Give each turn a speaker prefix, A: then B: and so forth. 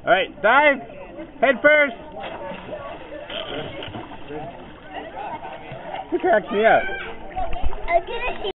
A: Alright, dive! Head first! He cracks me up.
B: I'm gonna